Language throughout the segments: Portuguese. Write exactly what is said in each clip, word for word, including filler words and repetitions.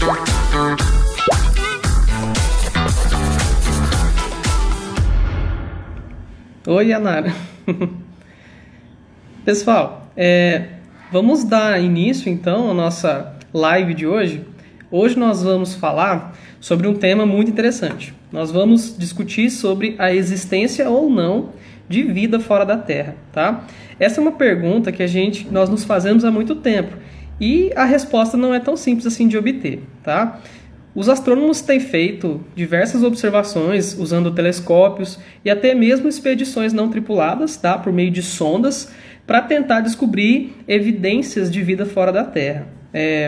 Oi, Yanara. Pessoal, é, vamos dar início então à nossa live de hoje. Hoje nós vamos falar sobre um tema muito interessante. Nós vamos discutir sobre a existência ou não de vida fora da Terra, tá? Essa é uma pergunta que a gente, nós nos fazemos há muito tempo e a resposta não é tão simples assim de obter, tá? Os astrônomos têm feito diversas observações usando telescópios e até mesmo expedições não tripuladas, tá? Por meio de sondas, para tentar descobrir evidências de vida fora da Terra. É,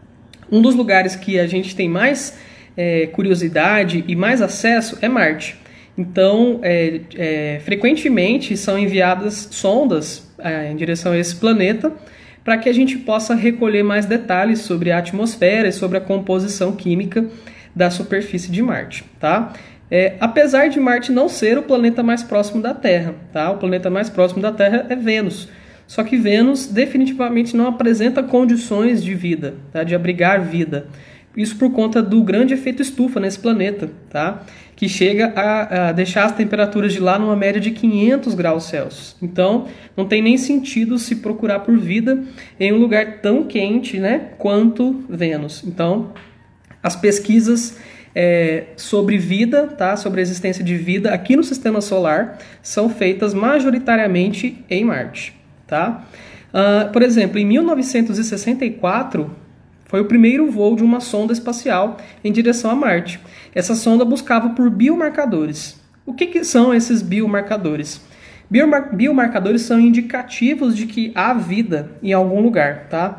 um dos lugares que a gente tem mais é, curiosidade e mais acesso é Marte. Então, é, é, frequentemente são enviadas sondas é, em direção a esse planeta para que a gente possa recolher mais detalhes sobre a atmosfera e sobre a composição química da superfície de Marte, tá? É, apesar de Marte não ser o planeta mais próximo da Terra, tá? O planeta mais próximo da Terra é Vênus. Só que Vênus definitivamente não apresenta condições de vida, tá? De abrigar vida. Isso por conta do grande efeito estufa nesse planeta, tá? Que chega a, a deixar as temperaturas de lá numa média de quinhentos graus Celsius. Então, não tem nem sentido se procurar por vida em um lugar tão quente, né, quanto Vênus. Então, as pesquisas é, sobre vida, tá, sobre a existência de vida aqui no Sistema Solar são feitas majoritariamente em Marte. Tá? Uh, por exemplo, em mil novecentos e sessenta e quatro... foi o primeiro voo de uma sonda espacial em direção a Marte. Essa sonda buscava por biomarcadores. O que, que são esses biomarcadores? Biomar- biomarcadores são indicativos de que há vida em algum lugar. Tá?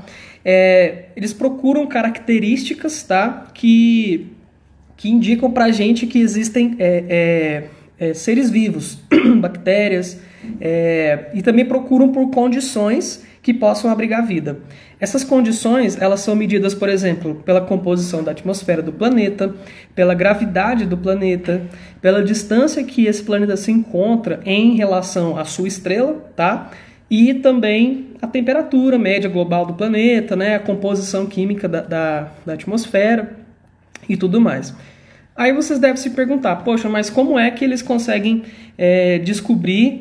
É, eles procuram características, tá, que, que indicam para a gente que existem é, é, é, seres vivos, bactérias, é, e também procuram por condições que possam abrigar vida. Essas condições, elas são medidas, por exemplo, pela composição da atmosfera do planeta, pela gravidade do planeta, pela distância que esse planeta se encontra em relação à sua estrela, tá? E também a temperatura média global do planeta, né? A composição química da, da, da atmosfera e tudo mais. Aí vocês devem se perguntar, poxa, mas como é que eles conseguem é, descobrir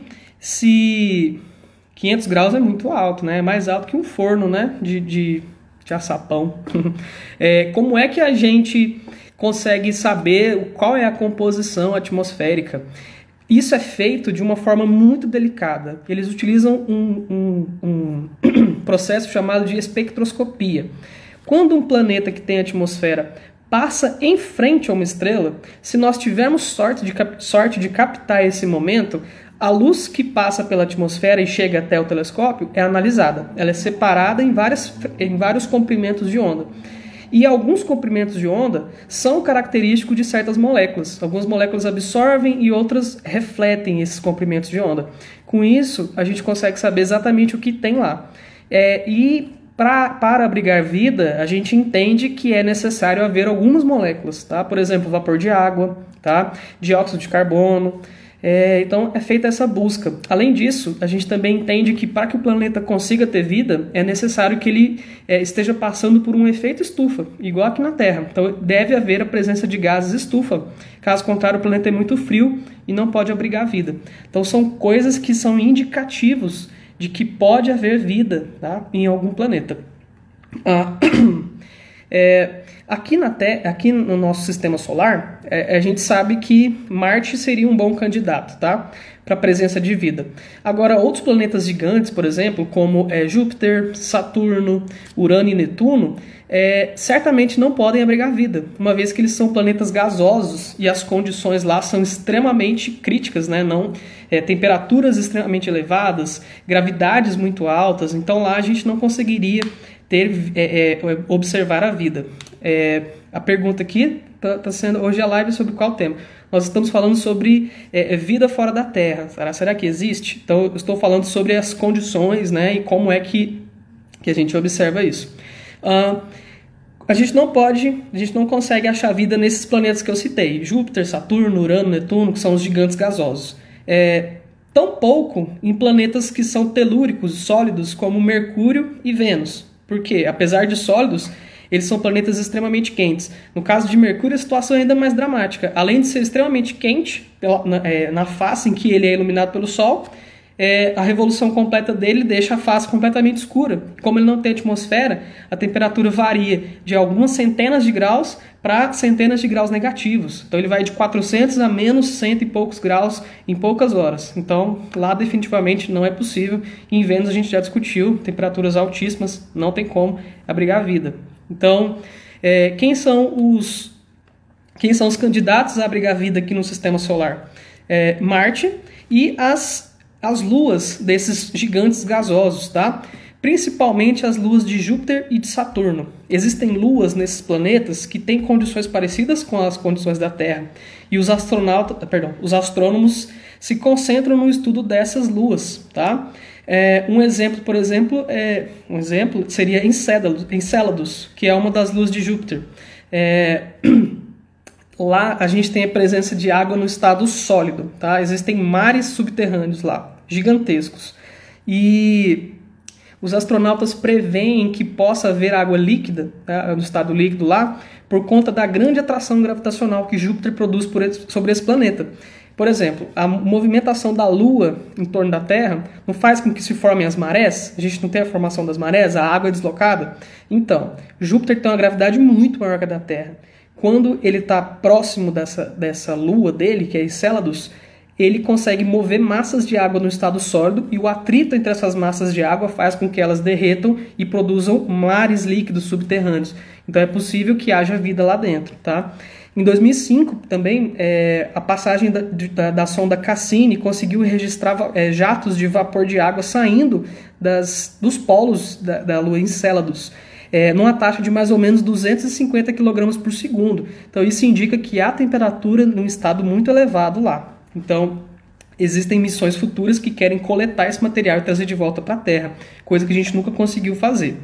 se quinhentos graus é muito alto, né? É mais alto que um forno, né? de, de, de açapão. É, como é que a gente consegue saber qual é a composição atmosférica? Isso é feito de uma forma muito delicada. Eles utilizam um, um, um processo chamado de espectroscopia. Quando um planeta que tem atmosfera passa em frente a uma estrela, se nós tivermos sorte de, sorte de captar esse momento, a luz que passa pela atmosfera e chega até o telescópio é analisada. Ela é separada em, várias, em vários comprimentos de onda. E alguns comprimentos de onda são característicos de certas moléculas. Algumas moléculas absorvem e outras refletem esses comprimentos de onda. Com isso, a gente consegue saber exatamente o que tem lá. É, e pra, para abrigar vida, a gente entende que é necessário haver algumas moléculas. Tá? Por exemplo, vapor de água, tá? Dióxido de carbono. É, então é feita essa busca. Além disso, a gente também entende que para que o planeta consiga ter vida, é necessário que ele é, esteja passando por um efeito estufa, igual aqui na Terra. Então deve haver a presença de gases estufa. Caso contrário, o planeta é muito frio e não pode abrigar vida. Então são coisas que são indicativos de que pode haver vida, tá, em algum planeta. Ah, é, aqui, na te- aqui no nosso sistema solar, é, a gente sabe que Marte seria um bom candidato, tá, para a presença de vida. Agora, outros planetas gigantes, por exemplo, como é, Júpiter, Saturno, Urano e Netuno, é, certamente não podem abrigar vida, uma vez que eles são planetas gasosos e as condições lá são extremamente críticas, né? Não, é, temperaturas extremamente elevadas, gravidades muito altas, então lá a gente não conseguiria ter, é, é, observar a vida. É, a pergunta aqui está tá sendo hoje a live sobre qual tema? Nós estamos falando sobre é, vida fora da Terra. Será, será que existe? Então eu estou falando sobre as condições, né, e como é que, que a gente observa isso. Uh, a gente não pode, a gente não consegue achar vida nesses planetas que eu citei, Júpiter, Saturno, Urano, Netuno, que são os gigantes gasosos. É, tampouco em planetas que são telúricos, sólidos, como Mercúrio e Vênus. Porque, apesar de sólidos, eles são planetas extremamente quentes. No caso de Mercúrio, a situação é ainda mais dramática. Além de ser extremamente quente pela, na, é, na face em que ele é iluminado pelo Sol, é, a revolução completa dele deixa a face completamente escura. Como ele não tem atmosfera, a temperatura varia de algumas centenas de graus para centenas de graus negativos. Então ele vai de quatrocentos a menos cento e poucos graus em poucas horas. Então lá definitivamente não é possível. Em Vênus a gente já discutiu, temperaturas altíssimas, não tem como abrigar a vida. Então é, quem são os quem são os candidatos a abrigar a vida aqui no Sistema Solar? É, Marte e as as luas desses gigantes gasosos, tá? Principalmente as luas de Júpiter e de Saturno. Existem luas nesses planetas que têm condições parecidas com as condições da Terra. E os astronautas, perdão, os astrônomos se concentram no estudo dessas luas, tá? É, um exemplo, por exemplo, é, um exemplo seria Encélados, Encélados, que é uma das luas de Júpiter. É, lá a gente tem a presença de água no estado sólido, tá? Existem mares subterrâneos lá, gigantescos. E os astronautas preveem que possa haver água líquida, tá, no estado líquido lá, por conta da grande atração gravitacional que Júpiter produz por esse, sobre esse planeta. Por exemplo, a movimentação da Lua em torno da Terra não faz com que se formem as marés? A gente não tem a formação das marés, a água é deslocada? Então, Júpiter tem uma gravidade muito maior que a da Terra. Quando ele está próximo dessa, dessa Lua dele, que é Encélados, ele consegue mover massas de água no estado sólido e o atrito entre essas massas de água faz com que elas derretam e produzam mares líquidos subterrâneos. Então é possível que haja vida lá dentro, tá? Em dois mil e cinco, também, é, a passagem da, da, da sonda Cassini conseguiu registrar é, jatos de vapor de água saindo das, dos polos da, da Lua Encélados, é, numa taxa de mais ou menos duzentos e cinquenta quilogramas por segundo. Então isso indica que há temperatura num estado muito elevado lá. Então, existem missões futuras que querem coletar esse material e trazer de volta para a Terra, coisa que a gente nunca conseguiu fazer.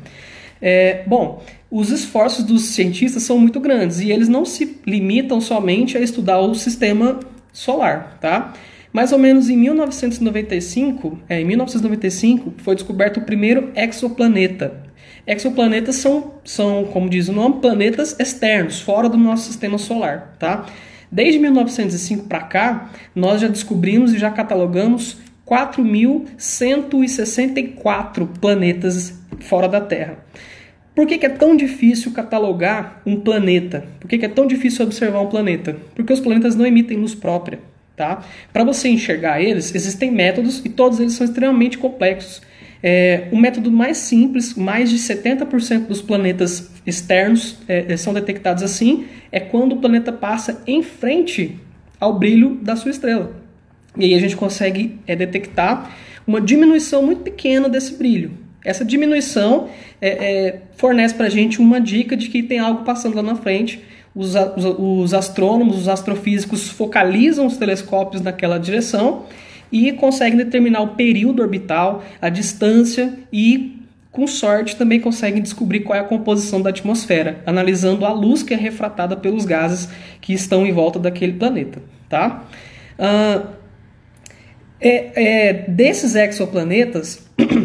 É, bom, os esforços dos cientistas são muito grandes e eles não se limitam somente a estudar o sistema solar, tá? Mais ou menos em mil novecentos e noventa e cinco, é, em mil novecentos e noventa e cinco foi descoberto o primeiro exoplaneta. Exoplanetas são, são, como diz o nome, planetas externos, fora do nosso sistema solar, tá? Desde mil novecentos e cinco para cá, nós já descobrimos e já catalogamos quatro mil cento e sessenta e quatro planetas fora da Terra. Por que que é tão difícil catalogar um planeta? Por que que é tão difícil observar um planeta? Porque os planetas não emitem luz própria, tá? Para você enxergar eles, existem métodos e todos eles são extremamente complexos. É, o método mais simples, mais de setenta por cento dos planetas externos é, são detectados assim, é quando o planeta passa em frente ao brilho da sua estrela. E aí a gente consegue é, detectar uma diminuição muito pequena desse brilho. Essa diminuição é, é, fornece para a gente uma dica de que tem algo passando lá na frente. Os, os, os astrônomos, os astrofísicos focalizam os telescópios naquela direção e conseguem determinar o período orbital, a distância e, com sorte, também conseguem descobrir qual é a composição da atmosfera, analisando a luz que é refratada pelos gases que estão em volta daquele planeta, tá? Uh, é, é, desses exoplanetas,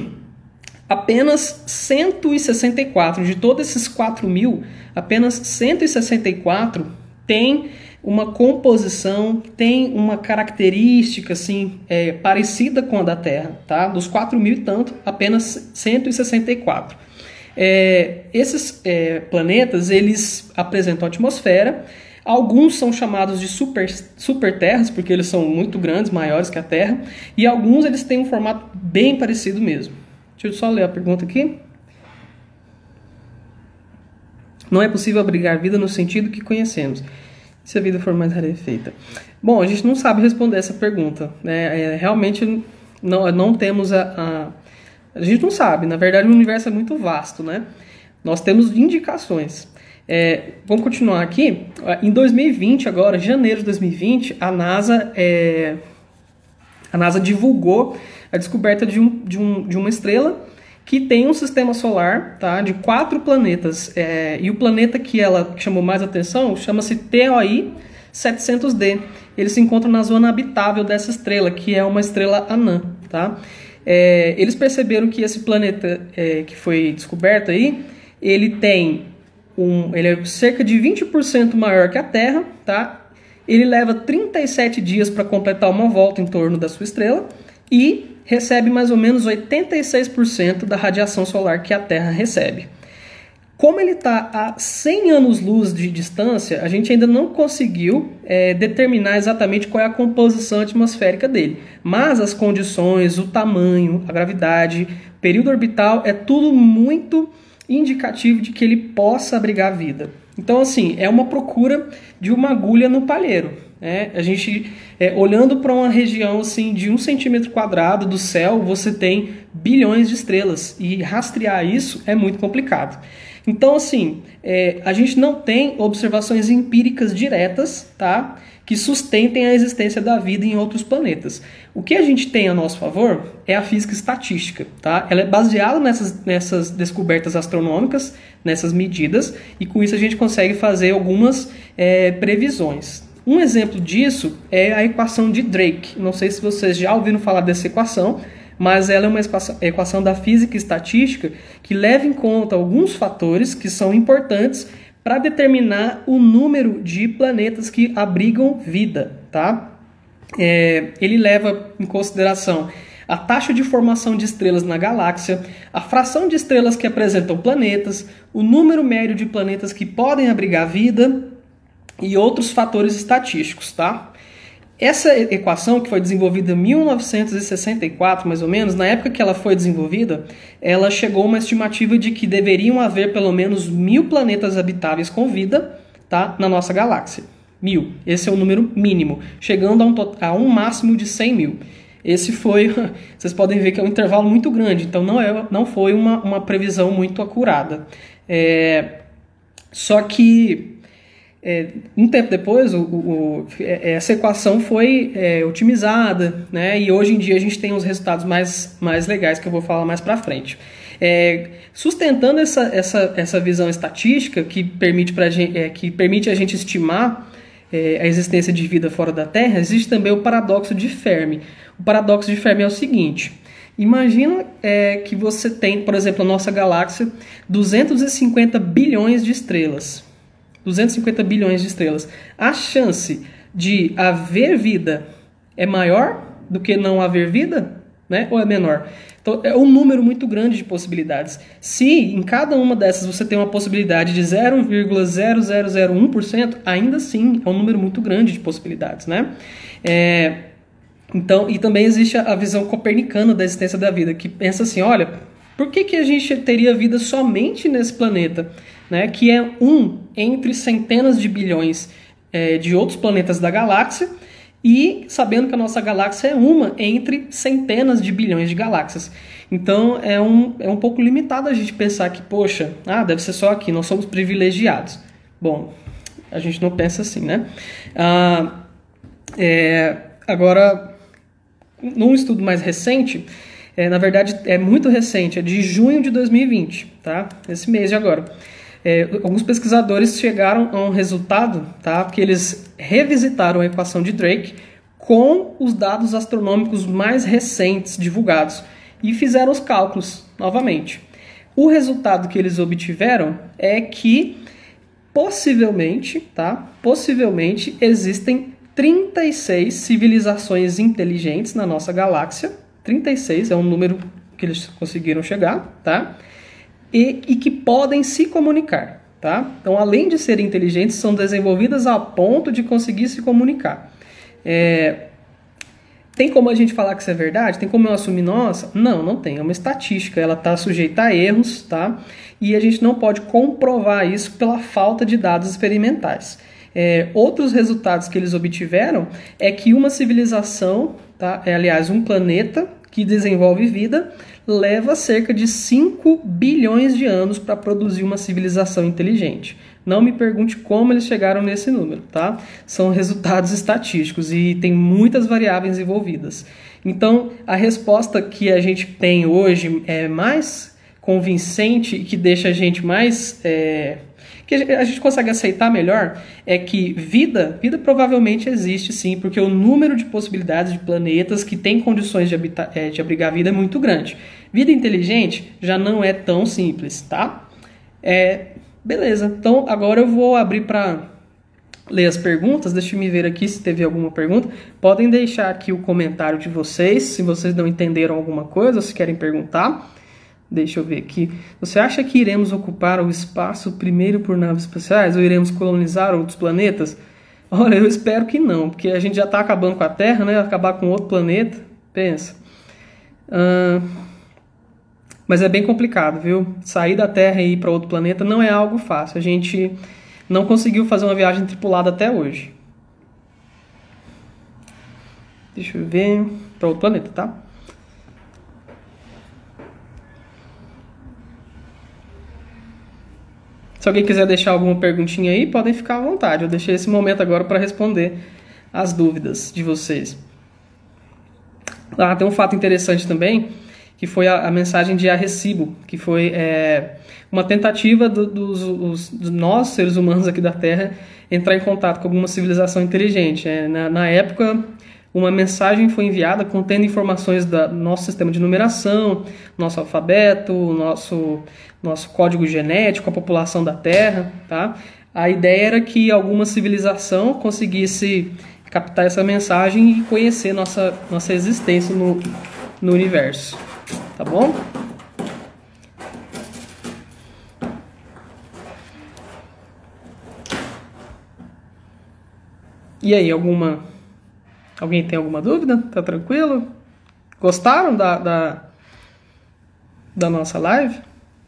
apenas cento e sessenta e quatro, de todos esses quatro mil, apenas cento e sessenta e quatro têm uma composição, tem uma característica assim, é, parecida com a da Terra, tá? Dos quatro mil e tanto, apenas cento e sessenta e quatro. É, esses é, planetas, eles apresentam atmosfera, alguns são chamados de super, super terras, porque eles são muito grandes, maiores que a Terra, e alguns eles têm um formato bem parecido mesmo. Deixa eu só ler a pergunta aqui. Não é possível abrigar vida no sentido que conhecemos. Se a vida for mais rarefeita. Bom, a gente não sabe responder essa pergunta, né? É, realmente não, não temos a, a... A gente não sabe. Na verdade, o universo é muito vasto, né? Nós temos indicações. É, vamos continuar aqui. Em dois mil e vinte, agora, janeiro de dois mil e vinte, a NASA, é, a NASA divulgou a descoberta de, um, de, um, de uma estrela que tem um sistema solar, tá, de quatro planetas. É, e o planeta que ela chamou mais atenção chama-se T O I setecentos D. Ele se encontra na zona habitável dessa estrela, que é uma estrela anã. Tá? É, eles perceberam que esse planeta é, que foi descoberto aí, ele tem um, ele é cerca de vinte por cento maior que a Terra, tá? Ele leva trinta e sete dias para completar uma volta em torno da sua estrela e recebe mais ou menos oitenta e seis por cento da radiação solar que a Terra recebe. Como ele está a cem anos-luz de distância, a gente ainda não conseguiu é, determinar exatamente qual é a composição atmosférica dele. Mas as condições, o tamanho, a gravidade, período orbital, é tudo muito indicativo de que ele possa abrigar vida. Então, assim, é uma procura de uma agulha no palheiro. Né? A gente, é, olhando para uma região assim, de um centímetro quadrado do céu, você tem bilhões de estrelas. E rastrear isso é muito complicado. Então, assim, é, a gente não tem observações empíricas diretas, tá, que sustentem a existência da vida em outros planetas. O que a gente tem a nosso favor é a física estatística, tá? Ela é baseada nessas, nessas descobertas astronômicas, nessas medidas, e com isso a gente consegue fazer algumas é, previsões. Um exemplo disso é a equação de Drake. Não sei se vocês já ouviram falar dessa equação, mas ela é uma equação da física estatística que leva em conta alguns fatores que são importantes para determinar o número de planetas que abrigam vida, tá? É, ele leva em consideração a taxa de formação de estrelas na galáxia, a fração de estrelas que apresentam planetas, o número médio de planetas que podem abrigar vida e outros fatores estatísticos, tá? Essa equação, que foi desenvolvida em mil novecentos e sessenta e quatro, mais ou menos, na época que ela foi desenvolvida, ela chegou a uma estimativa de que deveriam haver pelo menos mil planetas habitáveis com vida, tá, na nossa galáxia. Mil. Esse é o número mínimo, chegando a um, a um máximo de cem mil. Esse foi, vocês podem ver que é um intervalo muito grande, então não, é, não foi uma, uma previsão muito acurada. É, só que... É, um tempo depois, o, o, essa equação foi é, otimizada, né? E hoje em dia a gente tem uns resultados mais, mais legais que eu vou falar mais para frente. É, sustentando essa, essa, essa visão estatística que permite, pra gente, é, que permite a gente estimar é, a existência de vida fora da Terra, existe também o paradoxo de Fermi. O paradoxo de Fermi é o seguinte: imagina é, que você tem, por exemplo, a nossa galáxia, duzentos e cinquenta bilhões de estrelas. duzentos e cinquenta bilhões de estrelas. A chance de haver vida é maior do que não haver vida, né? Ou é menor? Então, é um número muito grande de possibilidades. Se em cada uma dessas você tem uma possibilidade de zero vírgula zero zero zero um por cento, ainda assim é um número muito grande de possibilidades, né? É, então, e também existe a visão copernicana da existência da vida, que pensa assim, olha, por que, que a gente teria vida somente nesse planeta? Né, que é um entre centenas de bilhões é, de outros planetas da galáxia, e sabendo que a nossa galáxia é uma entre centenas de bilhões de galáxias. Então é um, é um pouco limitado a gente pensar que, poxa, ah, deve ser só aqui, nós somos privilegiados. Bom, a gente não pensa assim, né? Ah, é, agora, num estudo mais recente, é, na verdade é muito recente, é de junho de dois mil e vinte, tá? Esse mês de agora. É, alguns pesquisadores chegaram a um resultado, tá, que eles revisitaram a equação de Drake com os dados astronômicos mais recentes divulgados e fizeram os cálculos novamente. O resultado que eles obtiveram é que possivelmente, tá, possivelmente existem trinta e seis civilizações inteligentes na nossa galáxia. trinta e seis é um número que eles conseguiram chegar, tá? E, e que podem se comunicar, tá? Então, além de serem inteligentes, são desenvolvidas a ponto de conseguir se comunicar. É, tem como a gente falar que isso é verdade? Tem como eu assumir, nossa? Não, não tem. É uma estatística, ela está sujeita a erros, tá? E a gente não pode comprovar isso pela falta de dados experimentais. É, outros resultados que eles obtiveram é que uma civilização, tá? É, aliás, um planeta que desenvolve vida, leva cerca de cinco bilhões de anos para produzir uma civilização inteligente. Não me pergunte como eles chegaram nesse número, tá? São resultados estatísticos e tem muitas variáveis envolvidas. Então, a resposta que a gente tem hoje é mais convincente e que deixa a gente mais... É, que a gente consegue aceitar melhor, é que vida, vida provavelmente existe sim, porque o número de possibilidades de planetas que têm condições de, habitar, é, de abrigar vida é muito grande. Vida inteligente já não é tão simples, tá? É, Beleza, então agora eu vou abrir para ler as perguntas. Deixa eu me ver aqui se teve alguma pergunta. Podem deixar aqui o comentário de vocês, se vocês não entenderam alguma coisa, ou se querem perguntar. Deixa eu ver aqui. Você acha que iremos ocupar o espaço primeiro por naves espaciais ou iremos colonizar outros planetas? Olha, eu espero que não, porque a gente já está acabando com a Terra, né? Acabar com outro planeta, pensa. Uh, mas é bem complicado, viu? Sair da Terra e ir para outro planeta não é algo fácil. A gente não conseguiu fazer uma viagem tripulada até hoje. Deixa eu ver. Para outro planeta, tá? Se alguém quiser deixar alguma perguntinha aí, podem ficar à vontade. Eu deixei esse momento agora para responder as dúvidas de vocês. Ah, tem um fato interessante também, que foi a, a mensagem de Arecibo, que foi é, uma tentativa do, dos, os, dos nós, seres humanos aqui da Terra, entrar em contato com alguma civilização inteligente. É, na, na época, uma mensagem foi enviada contendo informações do nosso sistema de numeração, nosso alfabeto, nosso, nosso código genético, a população da Terra. Tá? A ideia era que alguma civilização conseguisse captar essa mensagem e conhecer nossa, nossa existência no, no universo. Tá bom? E aí, alguma... Alguém tem alguma dúvida? Tá tranquilo? Gostaram da, da, da nossa live?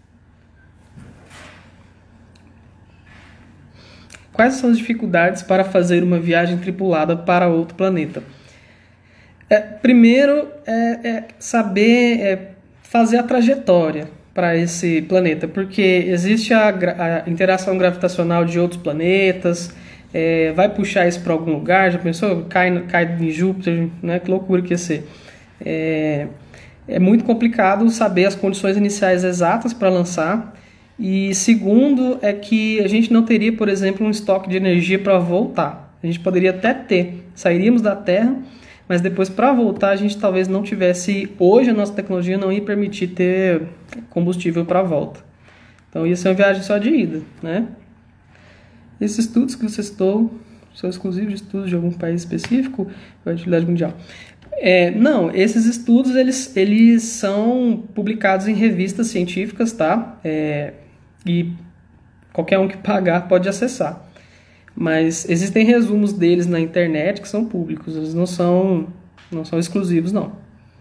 Quais são as dificuldades para fazer uma viagem tripulada para outro planeta? É, primeiro, é, é saber é, fazer a trajetória para esse planeta, porque existe a, a interação gravitacional de outros planetas. É, vai puxar isso para algum lugar? Já pensou? Cai, cai em Júpiter, né? Que loucura que ia ser. É, é muito complicado saber as condições iniciais exatas para lançar. E segundo é que a gente não teria, por exemplo, um estoque de energia para voltar. A gente poderia até ter, sairíamos da Terra, mas depois para voltar a gente talvez não tivesse, hoje a nossa tecnologia não ia permitir ter combustível para volta. Então ia ser uma viagem só de ida, né? Esses estudos que você citou são exclusivos de estudos de algum país específico ou atividade mundial? É, não, esses estudos eles, eles são publicados em revistas científicas, tá? É, e qualquer um que pagar pode acessar. Mas existem resumos deles na internet que são públicos, eles não são, não são exclusivos, não.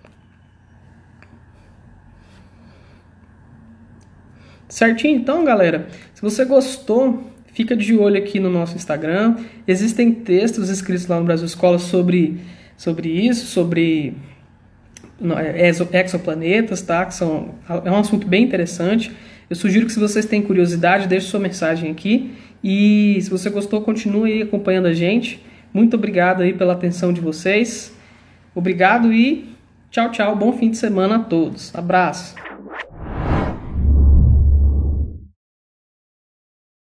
Certinho? Então, galera, se você gostou, fica de olho aqui no nosso Instagram. Existem textos escritos lá no Brasil Escola sobre, sobre isso, sobre exoplanetas, tá? Que são, é um assunto bem interessante. Eu sugiro que, se vocês têm curiosidade, deixe sua mensagem aqui. E se você gostou, continue aí acompanhando a gente. Muito obrigado aí pela atenção de vocês. Obrigado e tchau, tchau. Bom fim de semana a todos. Abraço.